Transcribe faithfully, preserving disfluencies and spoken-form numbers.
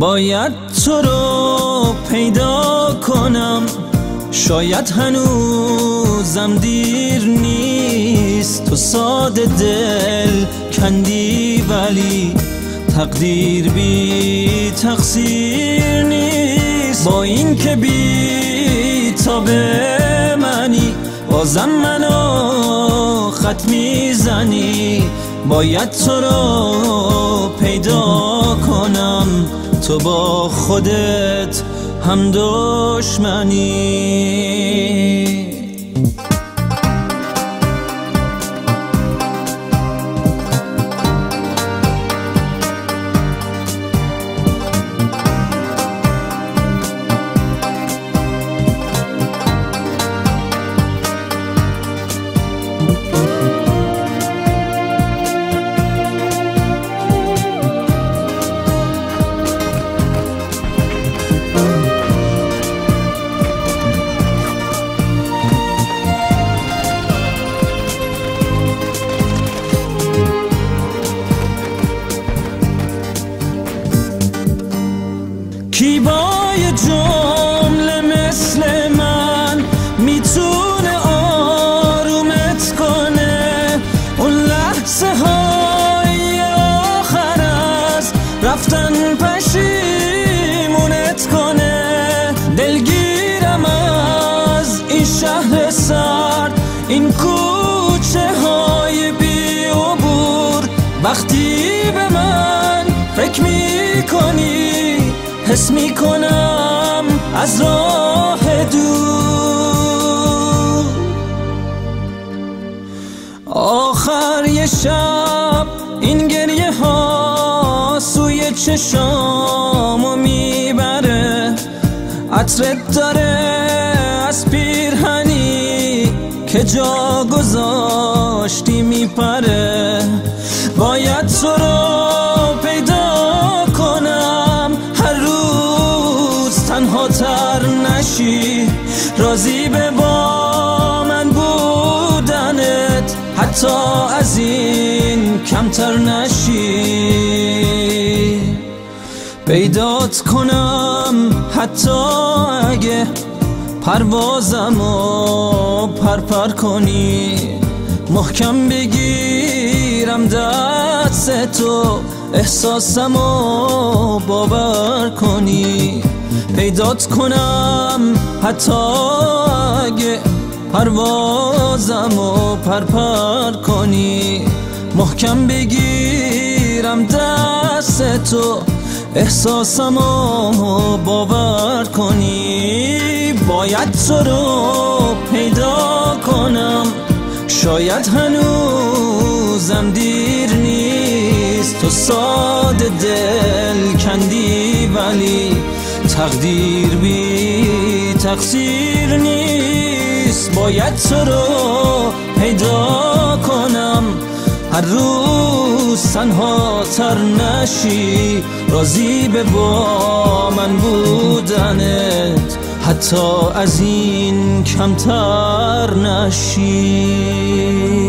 باید تو رو پیدا کنم، شاید هنوزم دیر نیست. تو ساده دل کندی ولی تقدیر بی تقصیر نیست. با این که بی تاب منی بازم منو خط میزنی. باید تو رو پیدا کنم، تو با خودت هم دشمنی. کی با یه جمله مثل من میتونه آرومت کنه؟ اون لحظه های آخر از رفتن پشیمونت کنه. دلگیرم از این شهر سرد، این کوچه های بی عبور. وقتی به من فکر میکنی حس میکنم از راه دور. آخر یه شب این گریه ها سوی چشامو میبره. عطرت داره از پیرهنی که جا گذاشتی میپره. باید تو رو پیدا کنم، هر روز تنها تر نشی. راضی به با من بودنت، حتی از این کمتر نشی. پیدات کنم حتی اگه پروازمو پرپر کنی. محکم بگیرم دست تو، احساسمو باور کنی. پیدات کنم حتی اگه پروازمو پرپر کنی. محکم بگیرم دست تو، احساسمو باور کنی. باید تو رو پیدا کنم، شاید هنوزم دیر نیست. تو ساده دل کندی ولی تقدیر بی تقصیر نیست. باید تو رو پیدا کنم، هر روز تنها تر نشی. راضی به با من بودنت، حتی از این کمتر نشی.